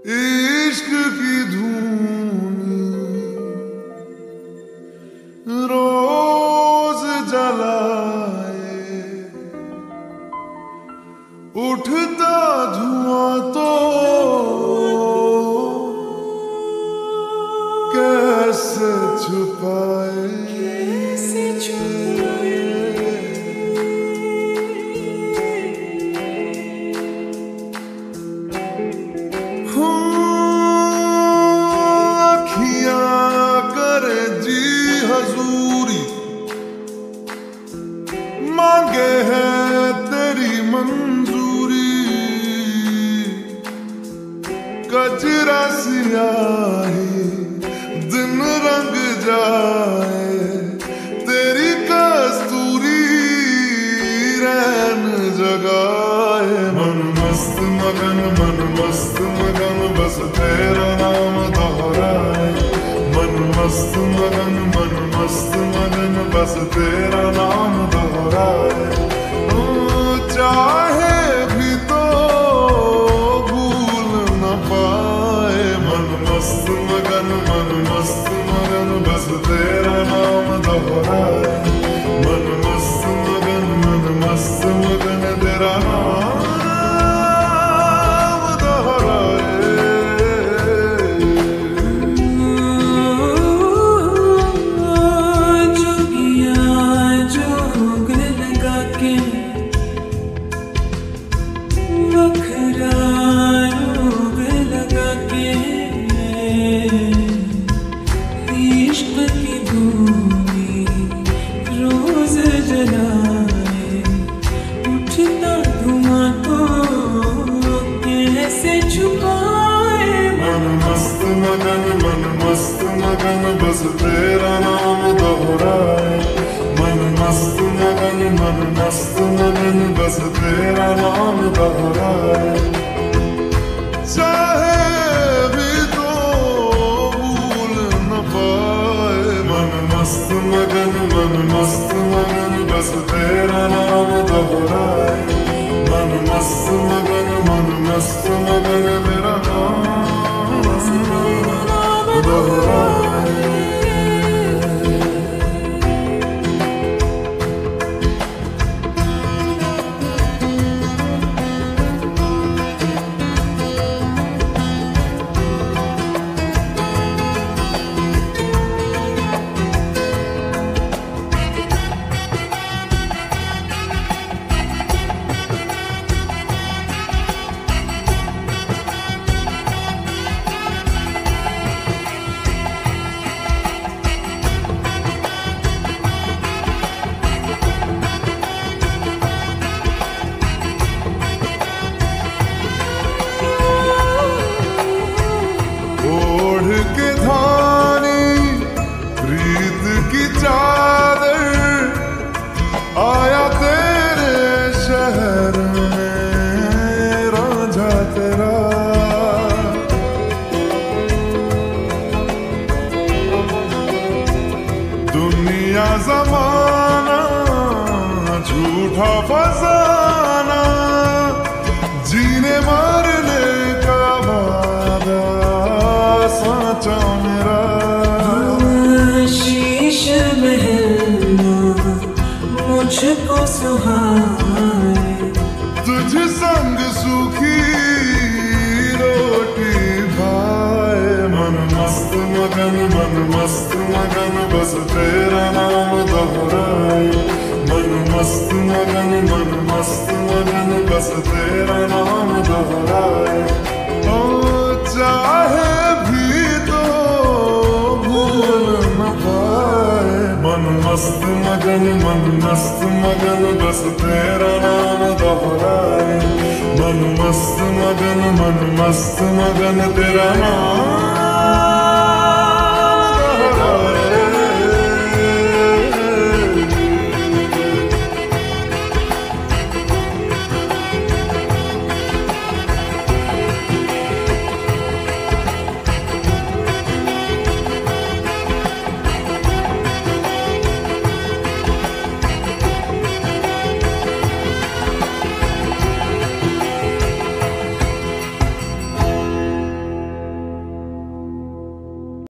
इश्क की धूनी रोज जलाए, उठता धुआं तो कैसे छुपाए, मांगे है तेरी मंजूरी, कजरा सियाही दिन रंग जाए, तेरी कस्तूरी रैन जगाए। मन मस्त मगन बस तेरा नाम दोहराए, मन मस्त मगन बस तेरा नाम दोहराए। चाहे भी तो भूल न पाए, मन मस्त मगन बस तेरा नाम दोहराए, मन मस्त मगन तेरा नाम बस तेरा नाम दोहराए, मन मस्त मगन बस तेरा नाम दोहराए। चाहे भी तो भूल न पाए, मन मस्त मगन बस तेरा नाम दोहराए, मन मस्त मगन तेरा नाम दोहराए। आया तेरे शहर में रांझा तेरा, दुनिया जमाना झूठा फसाना, जीने मरने का वादा साचा मेरा। शीश मुझको सुहाए, तुझ संग सूखी रोटी खाए, मन मस्त मगन बस तेरा नाम दोहराए, मन मस्त मगन बस तेरा नाम दोहराए। ओ चाहे भी तो भूल न पाए, मन मस्त मगन बस तेरा नाम दोहराए, मन मस्त मगन तेरा नाम